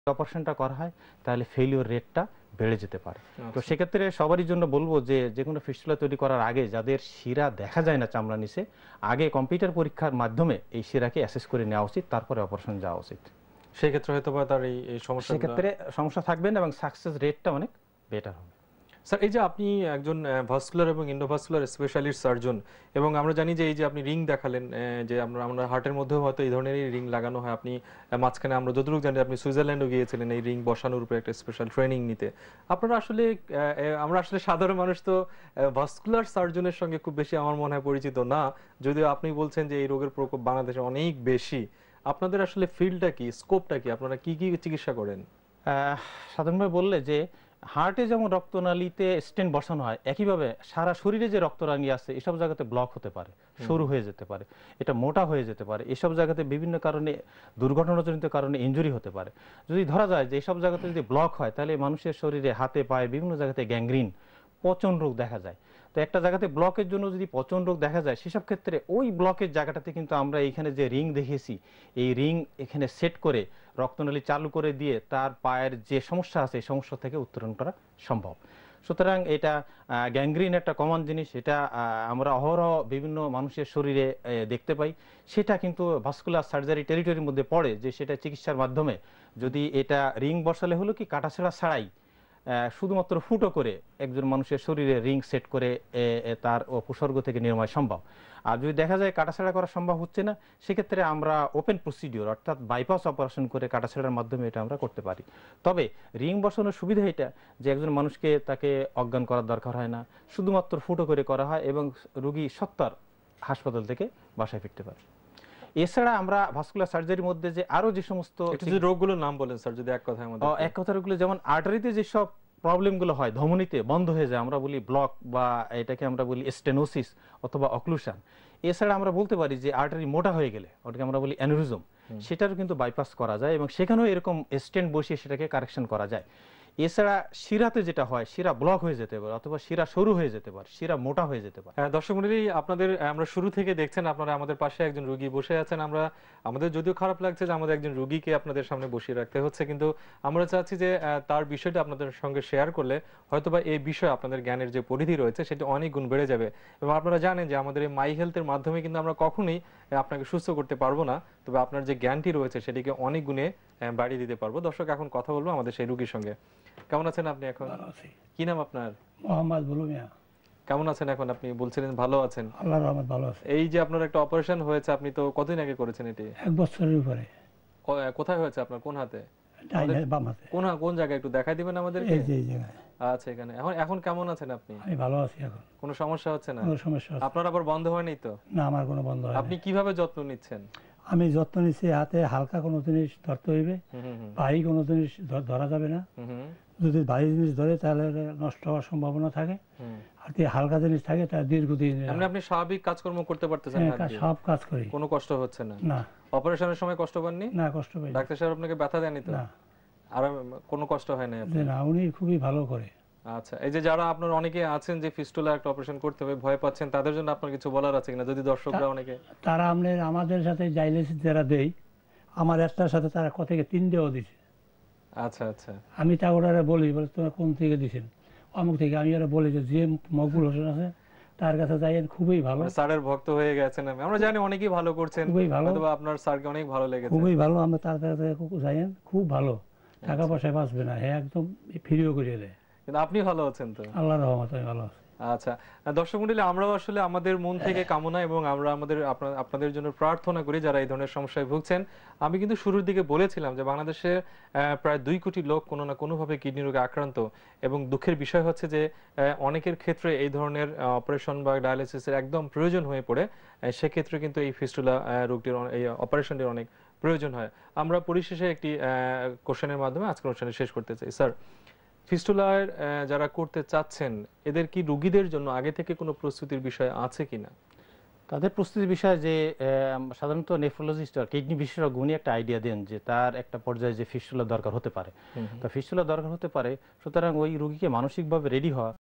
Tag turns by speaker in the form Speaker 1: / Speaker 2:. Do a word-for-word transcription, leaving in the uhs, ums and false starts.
Speaker 1: অপারেশনটা করা হয় তাহলে ফেলিওর রেটটা বেড়ে যেতে পারে। তো সেক্ষেত্রে সবারই জন্য বলবো যে যে কোনো ফিস্টুলা তৈরি করার আগে যাদের শিরা দেখা যায় না চামড়া নিচে, আগে কম্পিউটার পরীক্ষার মাধ্যমে এই শিরাকে অ্যাসেস করে নেওয়া উচিত, তারপরে অপারেশন যাওয়া উচিত।
Speaker 2: সেই ক্ষেত্রে হয়তো বা তার এই সমস্যা
Speaker 1: সেক্ষেত্রে সমস্যা থাকবে না এবং সাকসেস রেটটা অনেক বেটার হবে।
Speaker 2: স্যার, এই যে আপনি একজন ভাস্কুলার এবং এন্ডোভাস্কুলার স্পেশালিস্ট সার্জন, এবং আমরা জানি যে এই যে আপনি রিং দেখালেন, যে আমরা আমরা হার্টের মধ্যেও হয়তো এই ধরনের রিং লাগানো হয়। আপনি মাঝখানে আমরা যতটুকু জানি আপনি সুইজারল্যান্ডও গিয়েছিলেন এই রিং বসানোর উপরে একটা স্পেশাল ট্রেনিং নিতে। আপনারা আসলে আমরা আসলে সাধারণ মানুষ তো ভাস্কুলার সার্জনের সঙ্গে খুব বেশি আমার মনে হয় পরিচিত না, যদিও আপনি বলছেন যে এই রোগের প্রকোপ বাংলাদেশে অনেক বেশি। আপনাদের আসলে ফিল্ডটা কি, স্কোপটা কি, আপনারা কি কি চিকিৎসা করেন?
Speaker 1: সাধারণভাবে বললে যে হার্টে যেমন রক্তনালীতে স্টেন্ট বসানো হয়, একইভাবে সারা শরীরে যে রক্তনালী আছে এসব জায়গাতে ব্লক হতে পারে, সরু হয়ে যেতে পারে, এটা মোটা হয়ে যেতে পারে, এসব জায়গাতে বিভিন্ন কারণে দুর্ঘটনাজনিত কারণে ইনজুরি হতে পারে। যদি ধরা যায় যে এসব জায়গাতে যদি ব্লক হয় তাহলে মানুষের শরীরে হাতে পায়ে বিভিন্ন জায়গাতে গ্যাংগ্রিন, পচন রোগ দেখা যায়। তো একটা জায়গাতে ব্লকের জন্য যদি পচন রোগ দেখা যায় সেসব ক্ষেত্রে ওই ব্লকের জায়গাটাতে কিন্তু আমরা এইখানে যে রিং দেখিয়েছি এই রিং এখানে সেট করে রক্তনালী চালু করে দিয়ে তার পায়ের যে সমস্যা আছে এই সমস্যা থেকে উত্তরণ করা সম্ভব। সুতরাং এটা গ্যাংগ্রিন একটা কমন জিনিস, এটা আমরা অহরহ বিভিন্ন মানুষের শরীরে দেখতে পাই। সেটা কিন্তু ভাস্কুলার সার্জারি টেরিটরির মধ্যে পড়ে, যে সেটা চিকিৎসার মাধ্যমে যদি এটা রিং বসালে হলো কি কাটাছেঁড়া ছাড়াই শুধুমাত্র ফুটো করে একজন মানুষের শরীরে রিং সেট করে তার উপসর্গ থেকে নিরাময় সম্ভব। আর যদি দেখা যায় কাটাছেঁড়া করা সম্ভব হচ্ছে না, সেক্ষেত্রে আমরা ওপেন প্রসিডিওর অর্থাৎ বাইপাস অপারেশন করে কাটাছেঁড়ার মাধ্যমে এটা আমরা করতে পারি। তবে রিং বসানোর সুবিধা এটা যে একজন মানুষকে তাকে অজ্ঞান করার দরকার হয় না, শুধুমাত্র ফুটো করে করা হয় এবং রোগী সত্তর হাসপাতাল থেকে বাসায় ফিরতে পারে। এছাড়া আমরা ভাস্কুলার সার্জারির মধ্যে যে আরো যে সমস্ত
Speaker 2: রোগগুলোর নাম বলেন স্যার যদি এক কথায় আমাদের।
Speaker 1: এক কথা রোগগুলো যেমন আর্টারিতে যেসব প্রবলেমগুলো হয়, ধমনীতে বন্ধ হয়ে যায়, আমরা বলি ব্লক বা এটাকে আমরা বলি স্টেনোসিস অথবা অক্লুশন। এছাড়া আমরা বলতে পারি যে আর্টারি মোটা হয়ে গেলে ওটাকে আমরা বলি অ্যানুরিজম, সেটারও কিন্তু বাইপাস করা যায় এবং সেখানেও এরকম স্টেন্ট বসিয়ে সেটাকে কারেকশন করা যায়। এছাড়া শিরাতে যেটা হয়, শিরা ব্লক হয়ে যেতে পারে অথবা শিরা সরু হয়ে যেতে পারে, শিরা মোটা হয়ে যেতে পারে।
Speaker 2: দর্শক মণ্ডলী, আপনাদের আমরা শুরু থেকে দেখছেন আপনারা আমাদের পাশে একজন রোগী বসে আছেন। আমরা আমাদের যদিও খারাপ লাগছে যে আমাদের একজন রোগীকে আপনাদের সামনে বসিয়ে রাখতে হচ্ছে, কিন্তু আমরা চাচ্ছি যে তার বিষয়টা আপনাদের সঙ্গে শেয়ার করলে হয়তোবা এই বিষয়ে আপনাদের জ্ঞানের যে পরিধি রয়েছে সেটা অনেক গুণ বেড়ে যাবে। এবং আপনারা জানেন যে আমাদের এই মাই হেলথের মাধ্যমে কিন্তু আমরা কখনোই আপনাকে সুস্থ করতে পারবো না, তবে আপনার যে জ্ঞানটি রয়েছে সেটিকে অনেক গুণে বাড়িয়ে দিতে পারবো। দর্শক, এখন কথা বলবো আমাদের সেই রোগীর সঙ্গে। কেমন আছেন আপনি এখন? কি নাম আপনার?
Speaker 3: মোহাম্মদ বুলু মিয়া।
Speaker 2: কেমন আছেন এখন? আপনি বলছিলেন ভালো আছেন।
Speaker 3: আল্লাহর রহমত ভালো আছি।
Speaker 2: এই যে আপনার একটা অপারেশন হয়েছে, আপনি তো কতদিন আগে করেছেন এটি?
Speaker 3: এক বছরের উপরে।
Speaker 2: কোথায় হয়েছে আপনার? কোন হাতে?
Speaker 3: ডাইনে বাম হাতে।
Speaker 2: কোন কোন জায়গায় একটু দেখাই দিবেন আমাদেরকে?
Speaker 3: এই যে এই জায়গায়।
Speaker 2: আচ্ছা, এখানে। এখন এখন কেমন আছেন আপনি?
Speaker 3: আমি ভালো আছি এখন।
Speaker 2: কোনো সমস্যা হচ্ছে না?
Speaker 3: কোনো সমস্যা হচ্ছে না।
Speaker 2: আপনার আবার বন্ধ হয়নি তো?
Speaker 3: না, আমার কোনো বন্ধ হয়নি।
Speaker 2: আপনি কিভাবে যত্ন নিচ্ছেন?
Speaker 3: আমি যত্ন নিচ্ছি, হাতে হালকা কোনো জিনিস ধরতে হইবে, ভারী কোনো জিনিস ধরা যাবে না। যদি ভারী জিনিস ধরে তাহলে নষ্ট হওয়ার সম্ভাবনা থাকে, আর যদি হালকা জিনিস থাকে তাহলে দীর্ঘদিন
Speaker 2: আপনি স্বাভাবিক কাজকর্ম করতে পারতেছেন না?
Speaker 3: সব কাজ করি,
Speaker 2: কোনো কষ্ট হচ্ছে না?
Speaker 3: না।
Speaker 2: অপারেশনের সময় কষ্ট পাননি?
Speaker 3: না, কষ্ট পাইনি।
Speaker 2: ডাক্তার সাহেব আপনাকে ব্যথা দেয়নি তো?
Speaker 3: না।
Speaker 2: আর কোনো কষ্ট হয় না?
Speaker 3: না, উনি খুবই ভালো করে।
Speaker 2: আচ্ছা, এই যে যারা আপনার অনেকে আছেন যে ফিস্টুলা একটা অপারেশন করতে হবে ভয় পাচ্ছেন, তাদের জন্য আপনার কিছু বলার আছে কিনা? যদি দর্শকরা অনেকে
Speaker 3: তারা আমাদের আমাদের সাথে ডায়ালিসিস যারা দেই, আমার একটার সাথে তারা কত থেকে তিন দেও দিছে।
Speaker 2: আচ্ছা আচ্ছা।
Speaker 3: আমি তা ওরা বলি, বলে তোমরা কোন থেকে দিছেন? অমুক থেকে। আমি ওরা বলি যে যে মকবুল হোসেন আছে তার কাছে যাইয়েন, খুবই ভালো।
Speaker 2: স্যারের ভক্ত হয়ে গেছেন। আমরা জানি অনেকেই ভালো করছেন,
Speaker 3: খুবই ভালো।
Speaker 2: অথবা আপনার স্যারকে অনেক ভালো লেগেছে।
Speaker 3: খুবই ভালো। আমরা তার কাছে যাইয়েন, খুব ভালো, টাকা পয়সা বাঁচবে না, হ্যাঁ একদম ফ্রিও করে দেয়।
Speaker 2: কিন্তু আপনি ভালো আছেন তো?
Speaker 3: আল্লাহর রহমতে আমি ভালো আছি।
Speaker 2: আচ্ছা দর্শক মণ্ডলী, আমরাও আসলে আমাদের মন থেকে কামনা এবং আমরা আমাদের আপনাদের জন্য প্রার্থনা করি যারা এই ধরনের সমস্যায় ভুগছেন। আমি কিন্তু শুরুর দিকে বলেছিলাম যে বাংলাদেশে প্রায় দুই কোটি লোক কোনো না কোনোভাবে কিডনি রোগে আক্রান্ত, এবং দুঃখের বিষয় হচ্ছে যে অনেকের ক্ষেত্রে এই ধরনের অপারেশন বা ডায়ালিসিসের একদম প্রয়োজন হয়ে পড়ে। সেক্ষেত্রে কিন্তু এই ফিস্টুলা রোগটির এই অপারেশনটির অনেক প্রয়োজন হয়। আমরা পরিশেষে একটি কোশ্চেনের মাধ্যমে আজকের অনুষ্ঠানে শেষ করতে চাই। স্যার, ফিস্টুলার যারা করতে চাচ্ছেন এদের কি রোগীদের জন্য আগে থেকে কোনো প্রস্তুতির বিষয় আছে কিনা?
Speaker 1: তাদের প্রস্তুতির বিষয় যে সাধারণত নেফ্রোলজিস্ট আর কিডনি বিশেষজ্ঞ উনি একটা আইডিয়া দেন যে তার একটা পর্যায়ে যে ফিস্টুলা দরকার হতে পারে, তো ফিস্টুলা দরকার হতে পারে। সুতরাং ওই রোগীকে মানসিকভাবে রেডি হওয়া